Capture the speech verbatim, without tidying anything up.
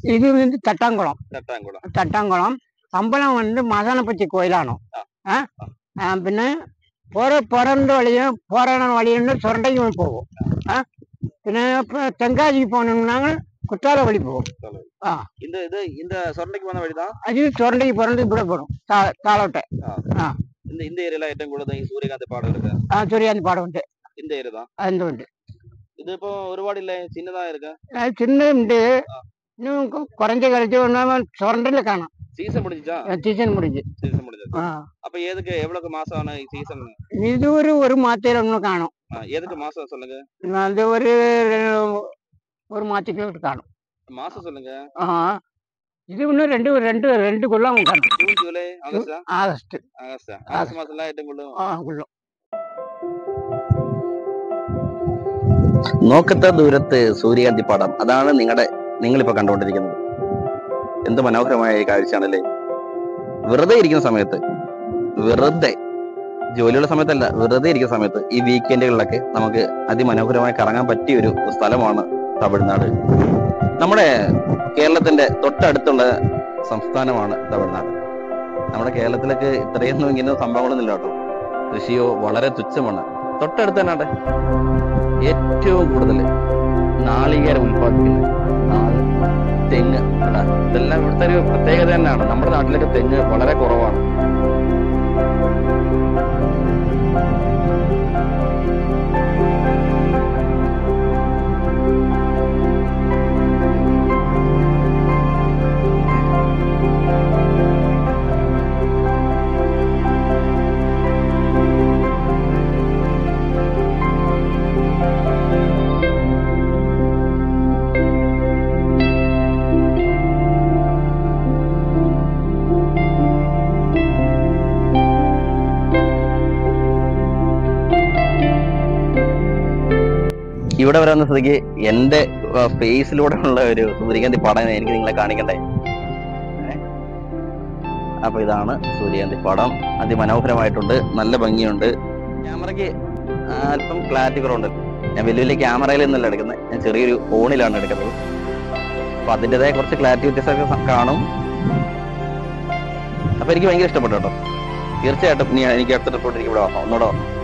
ഇത് வந்து തട്ടാംകുളം. തട്ടാംകുളം. തട്ടാംകുളം അമ്പലം வந்து മസാനപ്പറ്റി കോയിലാണ്. പിന്നെ പോര പിറந்த வழியும் போராட வழின்னு சுரண்டைக்கு போவோம். പിന്നെ തെങ്കാശിക്ക് പോകണമെന്നാങ്ങൾ കുറ്റാല വഴി പോകും. இந்த இது இந்த சொரண்டைக்கு போன வழிதான். அது சுரண்டைக்கு பிறந்து இப்படி போடும் താഴോട്ടെ. இந்த இந்த ஏரியால ഏറ്റവും കൂടുതൽ ഈ സൂര്യകാന്തി പാടം இருக்கு. ആ സൂര്യകാന്തി പാടം ഉണ്ട്. இந்த ஏரியா தான். അതും ഉണ്ട്. ഇതിപ്പോ ഒരുപാട് ഇല്ല, ചിന്നതാ ഇருக்கு. ചിന്നതുണ്ട്. இன்னும் குறைஞ்ச கழிச்சு சுரண்டையில കാണാം. സീസൺ முடிஞ்சிச்சா? സീസൺ முடிஞ்சு. സീസൺ முடிஞ்சது. அப்ப ஏதுக்கு எவ்வளவு மாசமான ഈ സീസൺ? இது ஒரு ஒரு மாதத்துல ஒண்ணு കാണും. ஏதுக்கு மாசம் சொல்லுங்க. அது ஒரு ஒரு மாசத்துக்கு കാണും. மாசம் சொல்லுங்க. ஆ இது இன்னும் ரெண்டு ரெண்டு ரெண்டு கொல்லம் കാണും. June July August August August August മാസത്തിലാണ് ഏറ്റവും കൂടുതൽ. ആ കൊള്ളും. നോക്കത്ത ദൂരത്ത് സൂര്യകാന്തി പാടം, അതാണ് നിങ്ങളുടെ നിങ്ങളിപ്പോ കണ്ടുകൊണ്ടിരിക്കുന്നത്. എന്ത് മനോഹരമായ കാഴ്ചയാണല്ലേ. വെറുതെ ഇരിക്കുന്ന സമയത്ത്, വെറുതെ ജോലിയുള്ള സമയത്തല്ല, വെറുതെ ഇരിക്കുന്ന സമയത്ത് ഈ വീക്കെൻഡുകളിലൊക്കെ നമുക്ക് അതിമനോഹരമായി കറങ്ങാൻ പറ്റിയ ഒരു സ്ഥലമാണ് തമിഴ്നാട്. നമ്മുടെ കേരളത്തിന്റെ തൊട്ടടുത്തുള്ള സംസ്ഥാനമാണ് തമിഴ്നാട്. നമ്മുടെ കേരളത്തിലൊക്കെ ഇത്രയൊന്നും ഇങ്ങനെ സംഭവങ്ങളൊന്നും ഇല്ല കേട്ടോ. കൃഷിയോ വളരെ തുച്ഛമാണ്. തൊട്ടടുത്ത് തന്നെ ഏറ്റവും കൂടുതൽ നാളികേരം ഉൽപ്പാദിക്കുന്നത് തെങ്ങ്. ഇതെല്ലാം ഇവിടുത്തെ ഒരു പ്രത്യേകത തന്നെയാണ്. നമ്മുടെ നാട്ടിലൊക്കെ തെങ്ങ് വളരെ കുറവാണ്. ഇവിടെ വരാവുന്ന സ്ഥിതിക്ക് എന്റെ ഫേസിലൂടെ ഉള്ള ഒരു സൂര്യകാന്തി പാടം എനിക്ക് നിങ്ങളെ കാണിക്കണ്ടേ. അപ്പൊ ഇതാണ് സൂര്യകാന്തി പാടം. അതിമനോഹരമായിട്ടുണ്ട്, നല്ല ഭംഗിയുണ്ട്. ക്യാമറയ്ക്ക് അല്പം ക്ലാരിറ്റി കുറവുണ്ട്. ഞാൻ വലിയ വലിയ ക്യാമറയിൽ നിന്നല്ല എടുക്കുന്നത്, ഞാൻ ചെറിയൊരു ഫോണിലാണ് എടുക്കുന്നത്. അപ്പൊ അതിൻ്റെതായ കുറച്ച് ക്ലാരിറ്റി വ്യത്യാസമൊക്കെ കാണും. അപ്പൊ എനിക്ക് ഭയങ്കര ഇഷ്ടപ്പെട്ടു കേട്ടോ. തീർച്ചയായിട്ടും ഇനി എനിക്ക് അടുത്ത റിപ്പോർട്ട് എനിക്ക് ഇവിടെ വരണം, ഒന്നുകൂടെ വരണം.